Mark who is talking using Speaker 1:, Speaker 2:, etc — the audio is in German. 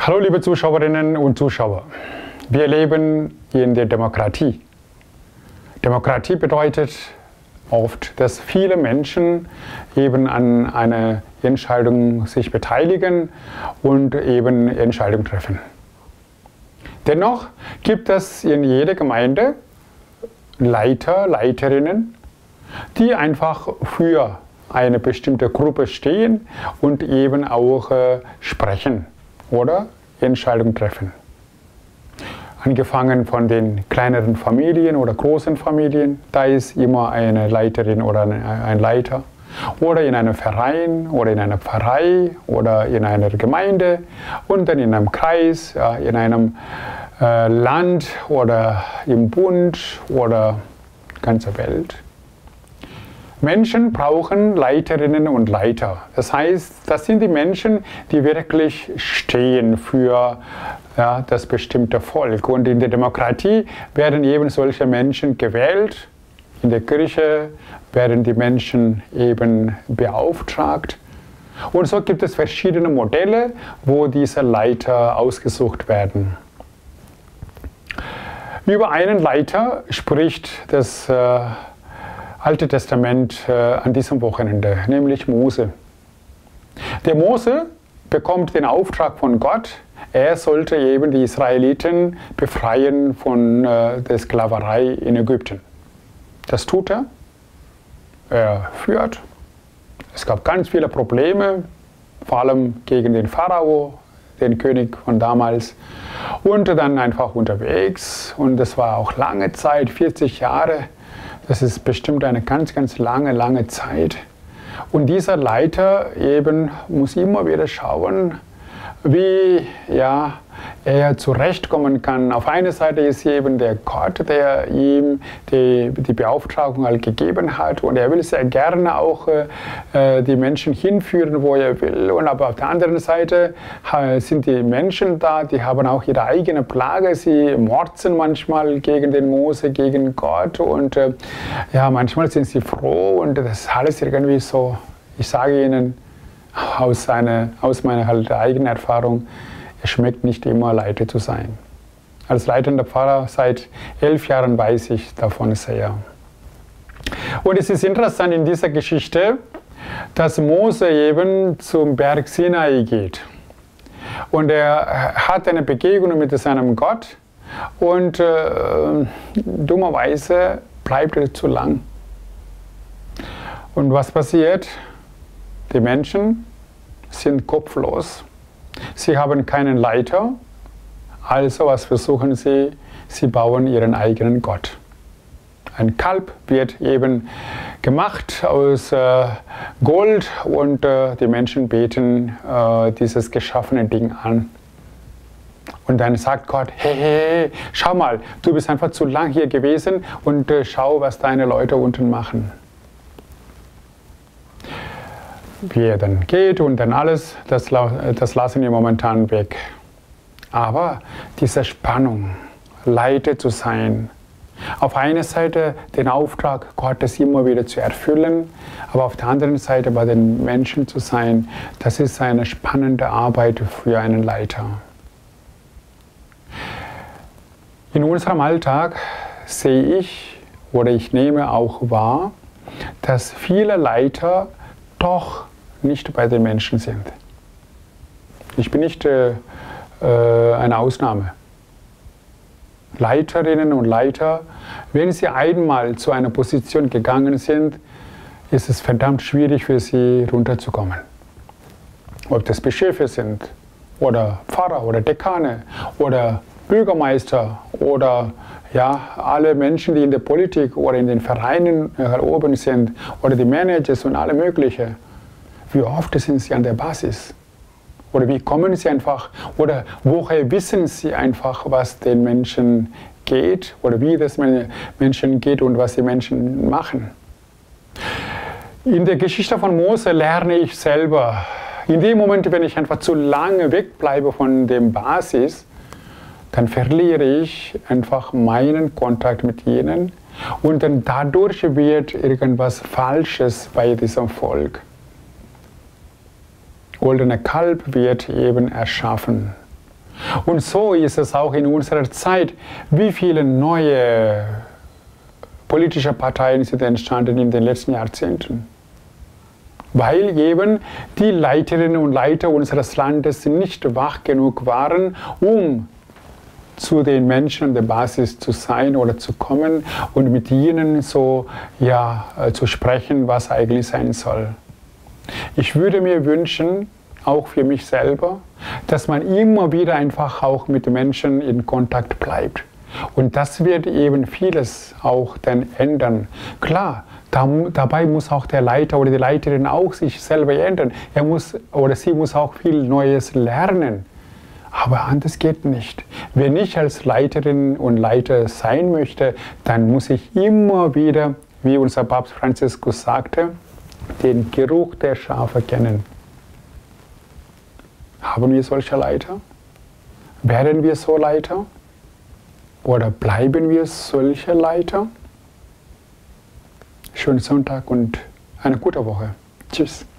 Speaker 1: Hallo liebe Zuschauerinnen und Zuschauer, wir leben in der Demokratie. Demokratie bedeutet oft, dass viele Menschen eben an einer Entscheidung sich beteiligen und eben Entscheidungen treffen. Dennoch gibt es in jeder Gemeinde Leiter, Leiterinnen, die einfach für eine bestimmte Gruppe stehen und eben auch sprechen oder Entscheidungen treffen. Angefangen von den kleineren Familien oder großen Familien, da ist immer eine Leiterin oder ein Leiter. Oder in einem Verein oder in einer Pfarrei oder in einer Gemeinde und dann in einem Kreis, in einem Land oder im Bund oder ganzer Welt. Menschen brauchen Leiterinnen und Leiter. Das heißt, das sind die Menschen, die wirklich stehen für das bestimmte Volk. Und in der Demokratie werden eben solche Menschen gewählt. In der Kirche werden die Menschen eben beauftragt. Und so gibt es verschiedene Modelle, wo diese Leiter ausgesucht werden. Über einen Leiter spricht das Alte Testament an diesem Wochenende, nämlich Mose. Der Mose bekommt den Auftrag von Gott, er sollte eben die Israeliten befreien von der Sklaverei in Ägypten. Das tut er. Er führt. Es gab ganz viele Probleme, vor allem gegen den Pharao, den König von damals. Und dann einfach unterwegs. Und das war auch lange Zeit, 40 Jahre. Das ist bestimmt eine ganz, ganz lange Zeit. Und dieser Leiter eben muss immer wieder schauen, wie er zurechtkommen kann. Auf einer Seite ist eben der Gott, der ihm die Beauftragung halt gegeben hat, und er will sehr gerne auch die Menschen hinführen, wo er will. Und aber auf der anderen Seite sind die Menschen da, die haben auch ihre eigene Plage. Sie morzen manchmal gegen den Mose, gegen Gott, und manchmal sind sie froh, und das ist alles irgendwie so, ich sage Ihnen aus meiner halt eigenen Erfahrung, es schmeckt nicht immer, Leiter zu sein. Als leitender Pfarrer seit 11 Jahren weiß ich davon sehr. Und es ist interessant in dieser Geschichte, dass Mose eben zum Berg Sinai geht. Und er hat eine Begegnung mit seinem Gott, und dummerweise bleibt er zu lang. Und was passiert? Die Menschen sind kopflos. Sie haben keinen Leiter. Also was versuchen sie? Sie bauen ihren eigenen Gott. Ein Kalb wird eben gemacht aus Gold, und die Menschen beten dieses geschaffene Ding an. Und dann sagt Gott, hey, schau mal, du bist einfach zu lang hier gewesen, und schau, was deine Leute unten machen. Wie er dann geht und dann alles, das lassen wir momentan weg. Aber diese Spannung, Leiter zu sein, auf einer Seite den Auftrag Gottes immer wieder zu erfüllen, aber auf der anderen Seite bei den Menschen zu sein, das ist eine spannende Arbeit für einen Leiter. In unserem Alltag sehe ich, oder ich nehme auch wahr, dass viele Leiter doch nicht bei den Menschen sind. Ich bin nicht eine Ausnahme. Leiterinnen und Leiter, wenn sie einmal zu einer Position gegangen sind, ist es verdammt schwierig für sie runterzukommen. Ob das Bischöfe sind oder Pfarrer oder Dekane oder Bürgermeister oder alle Menschen, die in der Politik oder in den Vereinen oben sind, oder die Managers und alle möglichen. Wie oft sind sie an der Basis? Oder wie kommen sie einfach? Oder woher wissen sie einfach, was den Menschen geht? Oder wie das Menschen geht und was die Menschen machen? In der Geschichte von Mose lerne ich selber, in dem Moment, wenn ich einfach zu lange wegbleibe von der Basis, dann verliere ich einfach meinen Kontakt mit ihnen, und dann dadurch wird irgendwas Falsches bei diesem Volk. Goldene Kalb wird eben erschaffen. Und so ist es auch in unserer Zeit. Wie viele neue politische Parteien sind entstanden in den letzten Jahrzehnten? Weil eben die Leiterinnen und Leiter unseres Landes nicht wach genug waren, um zu den Menschen an der Basis zu sein oder zu kommen und mit ihnen so zu sprechen, was eigentlich sein soll. Ich würde mir wünschen, auch für mich selber, dass man immer wieder einfach auch mit Menschen in Kontakt bleibt. Und das wird eben vieles auch dann ändern. Klar, dabei muss auch der Leiter oder die Leiterin auch sich selber ändern. Er muss oder sie muss auch viel Neues lernen. Aber anders geht nicht. Wenn ich als Leiterin und Leiter sein möchte, dann muss ich immer wieder, wie unser Papst Franziskus sagte, den Geruch der Schafe kennen. Haben wir solche Leiter? Werden wir so Leiter? Oder bleiben wir solche Leiter? Schönen Sonntag und eine gute Woche. Tschüss.